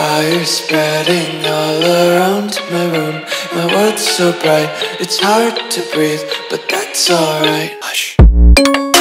Fire spreading all around my room. My world's so bright, it's hard to breathe, but that's alright. Hush.